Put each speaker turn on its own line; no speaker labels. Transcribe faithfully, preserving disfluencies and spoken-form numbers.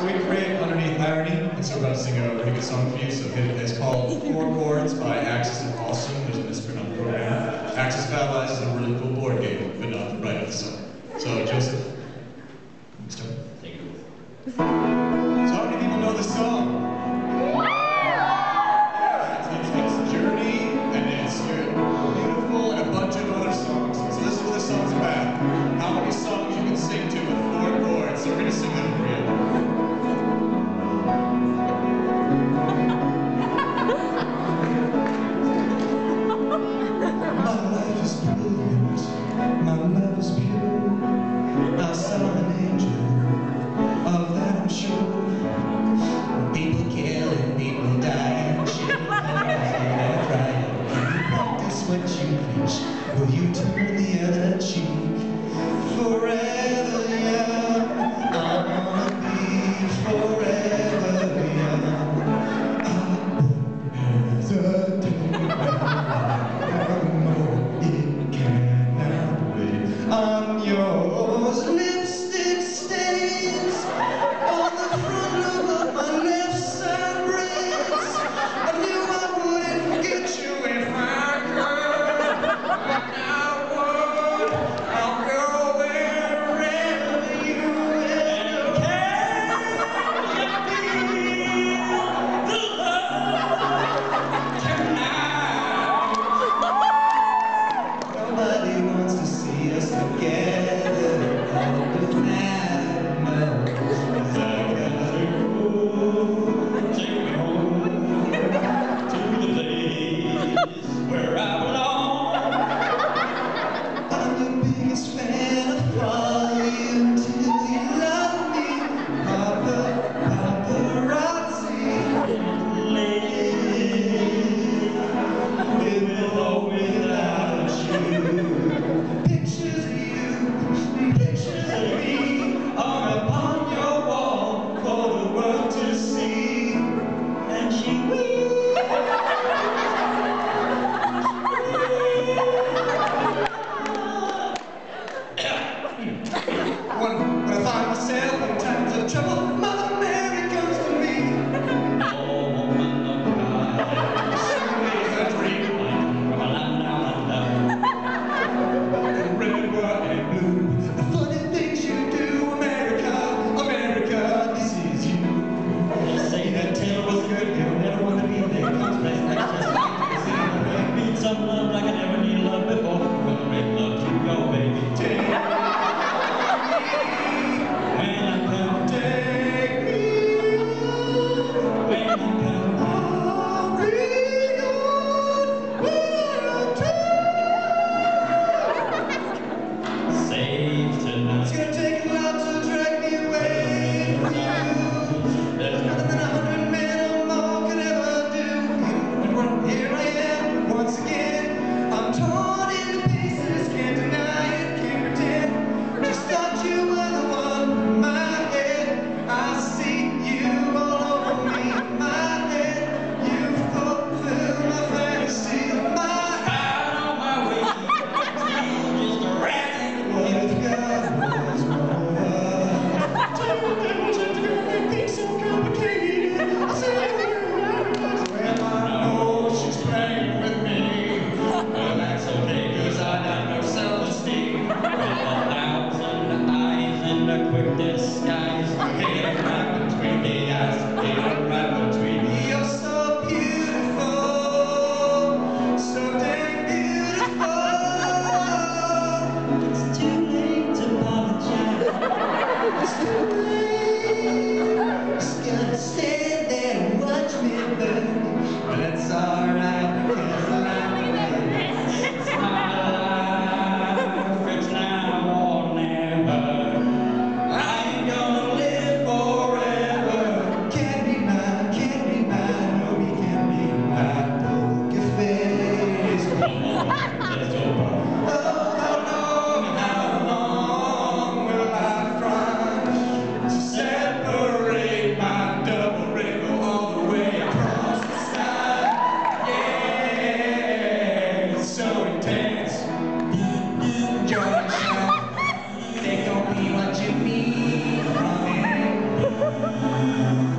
So we create underneath irony, and so we're about to sing a really good song for you. So it's called Four Chords by Axis and Awesome. There's a misprint on the program. Axis Fab is a really cool board game, but not the writer of the song. So Joseph, start. Thank you. So how many people know this song? Yeah, it's, it's, it's Journey, and it's Beautiful, and a bunch of other songs. So this is what this song's about. How many songs you can sing to with four chords. So we're going to sing them for you.
Will you turn the other cheek? Forever young, I wanna be forever young. As a day, I know it cannot wait. I'm yours, lipstick stains on the front of my left side ribs. I knew I wouldn't forget you if I could. time.